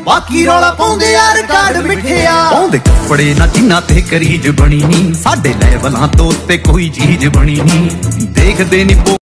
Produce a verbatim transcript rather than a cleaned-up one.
बाकी रौला पाउंदे यार कार्ड मिठिया पाउंदे कपड़े ना जिन्ना ते करीज बनी नी साडे लेवलां तो उत्ते कोई चीज बनी नी देखदे नी।